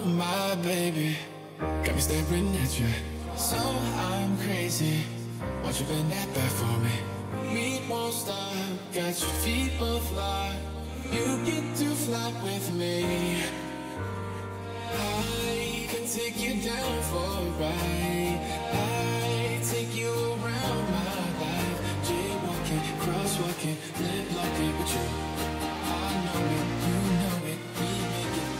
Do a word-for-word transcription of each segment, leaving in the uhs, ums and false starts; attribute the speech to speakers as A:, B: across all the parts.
A: Oh my baby, got me staring at you. So I'm crazy. Won't you bend that back for me? We won't stop. Got your feet both locked. You get to fly with me. I can take you down for a ride. I take you around my life. Jaywalking, crosswalking, lip locking with you. I know it, you know it, we make it.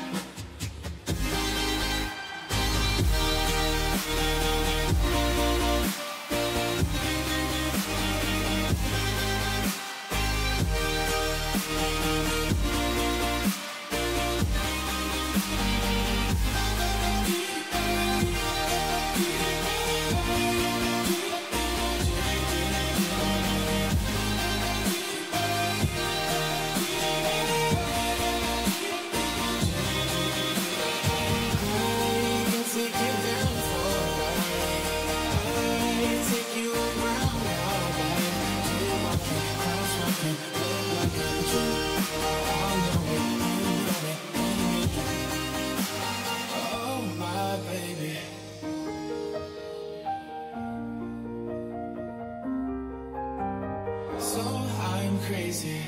A: So I'm crazy.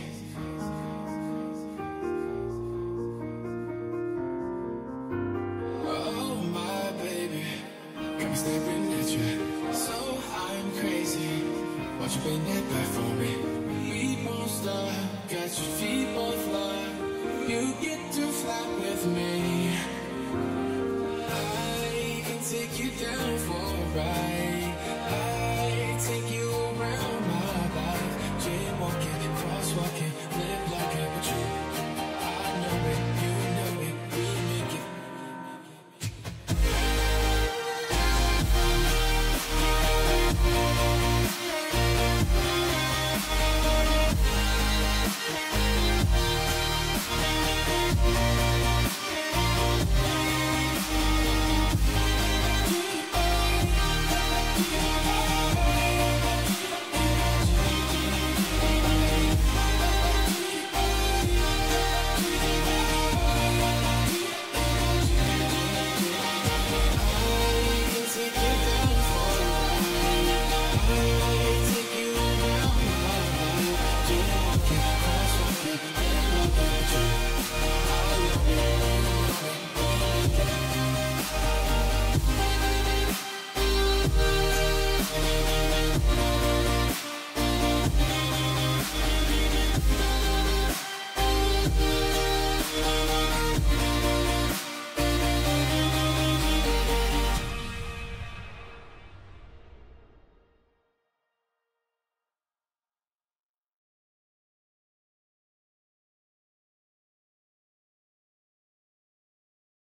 A: Oh my baby, got me staring at you. So I'm crazy. Won't you bend that back for me? We won't stop. Got your feet both locked. You get to fly with me. I can take you down for a ride.